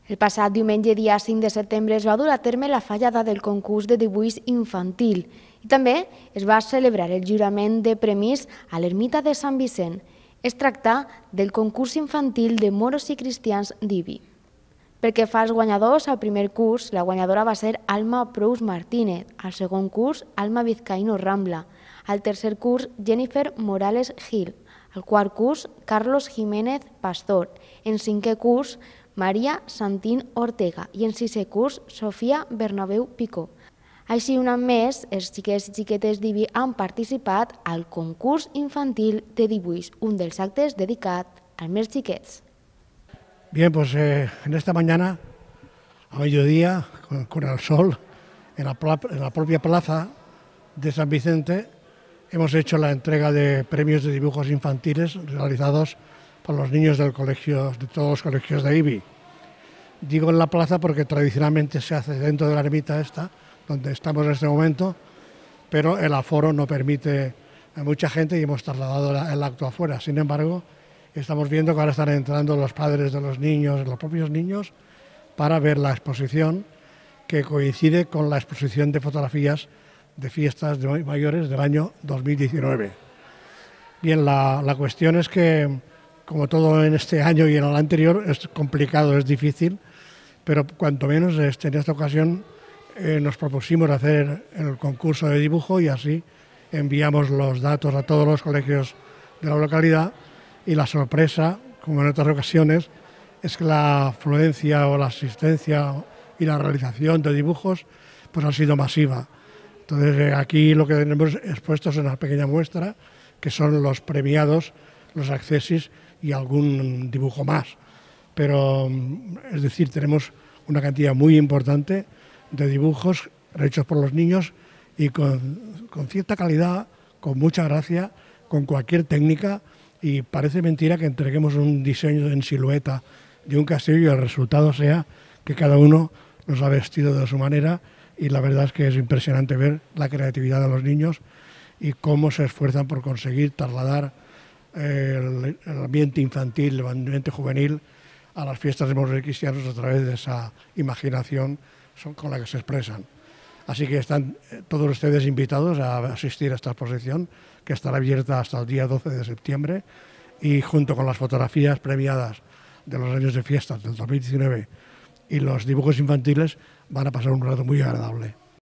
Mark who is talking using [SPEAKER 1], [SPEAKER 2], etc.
[SPEAKER 1] El passat diumenge, dia 5 de setembre, es va dur a terme la fallada del concurs de dibuix infantil i també es va celebrar el jurament de premis a l'ermita de Sant Vicent. Es tracta del concurs infantil de moros i cristians d'Ibi. Pel que fa als guanyadors, al primer curs la guanyadora va ser Alma Prous Martínez, al segon curs Alma Vizcaíno Rambla, al tercer curs Jennifer Morales Gil, al quart curs Carlos Jiménez Pastor, en cinquè curs Maria Santín Ortega i en sisè curs Sofia Bernabéu Picó. Així, un any més, els xiquets i xiquetes d'Ibi han participat al concurs infantil de dibuix, un dels actes dedicat als més xiquets.
[SPEAKER 2] Bien, pues en esta mañana, a mediodía, con el sol, en la propia plaza de San Vicente, hemos hecho la entrega de premios de dibujos infantiles realizados por los niños del colegio, de todos los colegios de Ibi. Digo en la plaza porque tradicionalmente se hace dentro de la ermita esta, donde estamos en este momento, pero el aforo no permite a mucha gente y hemos trasladado el acto afuera. Sin embargo, estamos viendo que ahora están entrando los padres de los niños, los propios niños, para ver la exposición que coincide con la exposición de fotografías de fiestas mayores del año 2019. Bien, la cuestión es que, como todo en este año y en el anterior, es complicado, es difícil, pero cuanto menos en esta ocasión nos propusimos hacer el concurso de dibujo y así enviamos los datos a todos los colegios de la localidad y la sorpresa, como en otras ocasiones, es que la afluencia o la asistencia y la realización de dibujos pues ha sido masiva. Entonces aquí lo que tenemos expuesto es una pequeña muestra, que son los premiados, los accesis y algún dibujo más. Pero, es decir, tenemos una cantidad muy importante de dibujos hechos por los niños y con cierta calidad, con mucha gracia, con cualquier técnica, y parece mentira que entreguemos un diseño en silueta de un castillo y el resultado sea que cada uno los ha vestido de su manera, y la verdad es que es impresionante ver la creatividad de los niños y cómo se esfuerzan por conseguir trasladar el ambiente infantil, el ambiente juvenil a las fiestas de moros y cristianos a través de esa imaginación con la que se expresan. Así que están todos ustedes invitados a asistir a esta exposición, que estará abierta hasta el día 12 de septiembre, y junto con las fotografías premiadas de los años de fiestas del 2019 y los dibujos infantiles van a pasar un rato muy agradable.